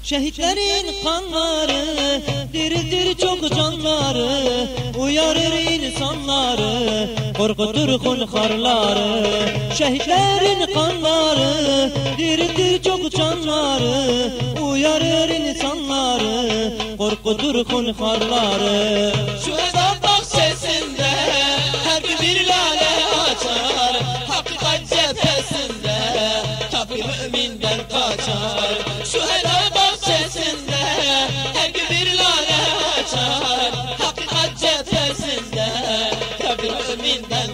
Şehitlerin kanları diriltir çok canları, uyarır insanları, korkutur hunharları. Şehitlerin kanları diriltir çok canları, uyarır insanları, korkutur hunharları. Şu ezan bak sesinde her gün bir lale açar, hakikat cephesinde kafir müminden kaçar. Şu ezan bak sesinde her gün bir lale açar, hakikat cephesinde kafir müminden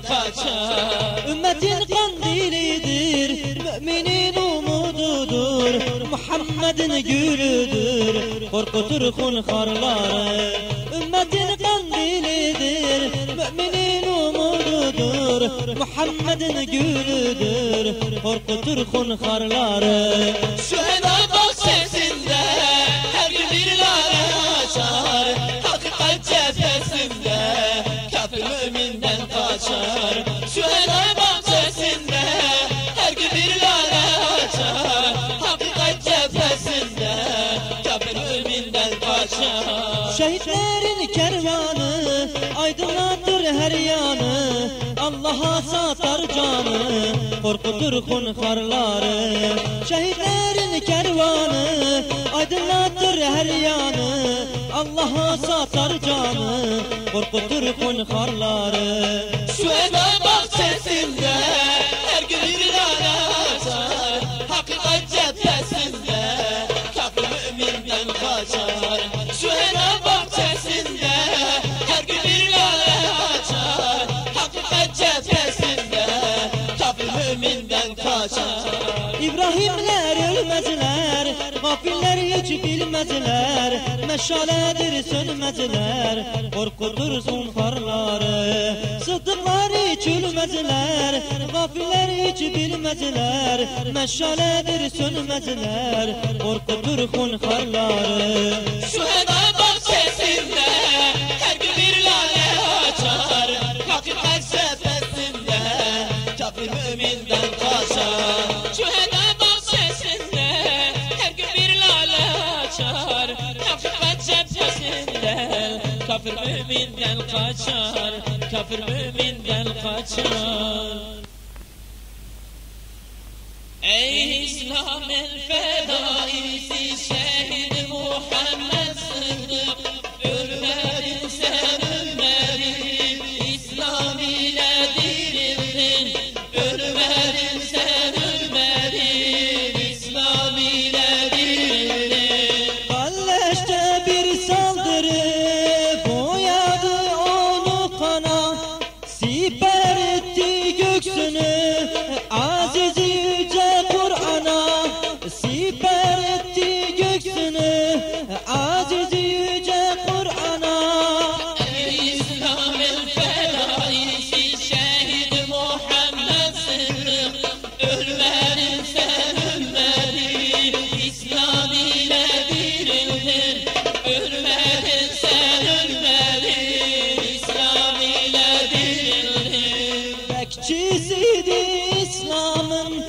kaçar. Ümmetin kandilidir, müminin umududur, Muhammed'in gülüdür, korkutur hunharları. Ümmetin kandilidir, müminin umududur, Muhammed'in gülüdür, korkutur hunharları. Şu ezan bak sesinde her gün bir lale açar, hakikat cephesinde kafir müminden kaçar. Şu ezan bak sesinde her gün bir lale açar, hakikat cephesinde kafir müminden kaçar. Şehitlerin kervanı aydınlatır her yanı, Allah'a satar canı, korkutur hunharları. Şehitlerin kervanı aydınlatır her yanı, Allah'a satar canı, korkutur hunharları. Şu ezan bak sesinde her gün bir lale açar, hakikat cephesinde kafir müminden kaçar. Şu ezan bak sesinde her gün bir lale açar, hakikat cephesinde kafir müminden kaçar. İbrahimler ölmezler, gafiller hiç bilmezler, meşaledir sönmezler, korkutur hunharları. Sıddıklar hiç ölmezler, gafiller hiç bilmezler, meşaledir sönmezler, korkutur hunharları. Şu ezan bak sesinde her gün bir lale açar, hakikat cephesinde kafir müminden kaçar. Şu ezan bak sesinde her gün bir lale açar, hakikat cephesinde kafir müminden kaçar, kafir müminden kaçar. Ey İslam el fedaisi şehit Muhammed Sıddık, ölmedin sen ölmedin, İslam ile dirildin. Ölmedin sen ölmedin, İslam ile dirildin. Kalleşte bir saldırı boyadı onu kana, siper etti göksünü aziz yüce Kur'an'a, siper etti göksünü aziz yüce Kur'an'a. Ey İslam el fedaisi şehit Muhammed Sıddık, ölmedin sen ölmedin, İslam ile dirildin. Ölmedin sen ölmedin, İslam ile dirildin. Bekçisiydi İslam'ın,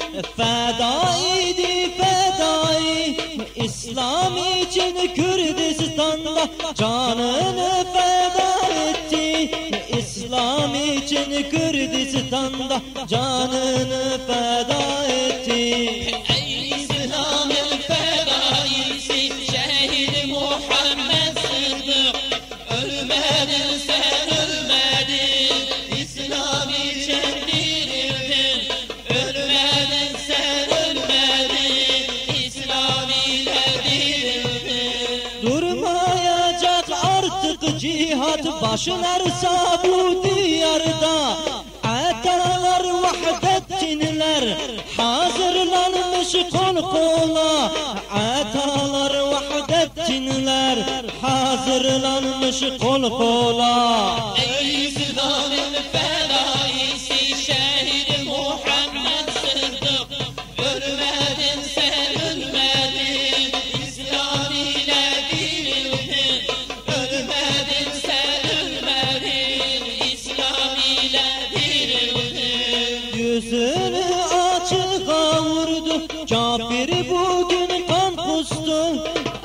fedaiydi fedai, İslam için Kürdistan'da canını feda etti, İslam için Kürdistan'da canını feda etti. Ey İslam el fedaisi şehit Muhammed Sıddık, ölmedin sen ölmedin, İslam için dirildin. Ölmedin sen ölmedin, İslam ile dirildin. Durmayacak artık cihat, başlarsa bu diyarda, atalar vahdettinler hazırlanmış kol kola, atalar vahdettinler hazırlanmış kol kola. Ey İslam el fedaisi şehit Muhammed Sıddık, ölmedin sen ölmedin, İslam ile dirildin. Ölmedin sen ölmedin, İslam ile dirildin. Yüzünü açığa vurdu kafir, bugün kan kustu,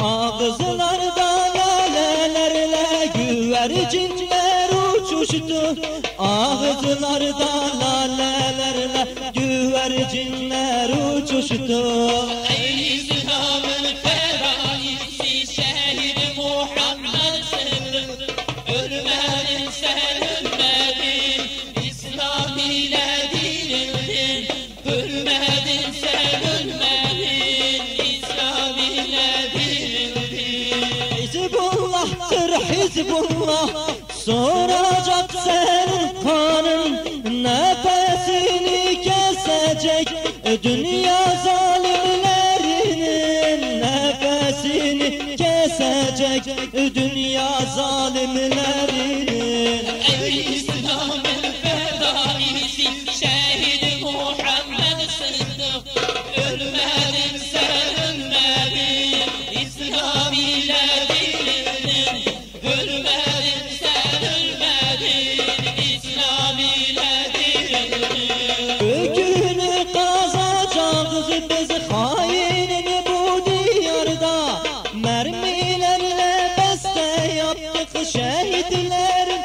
coştu. Ey İslam'ın fedaisi şehit Muhammed Sıddık, ölmedin sen ölmedin, İslam ile dirildin. Ölmedin sen ölmedin, İslam ile dirildin. Hizbullah'tır Hizbullah, soracak senin kanın, nefesini kesecek dünya zalimlerinin, nefesini kesecek dünya zalimlerinin. Ey İslam'ın fedaisi şehit Muhammed Sıddık, ölmedin sen ölmedin, İslam ile dirildin. Ölmedin sen ölmedin, İslam ile dirildin. Bugünü kazacağız biz hainin bu diyarda, mermilerle beste yaptık şehitlerin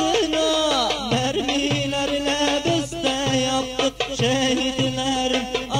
adına, mermilerle beste yaptık şehitlerin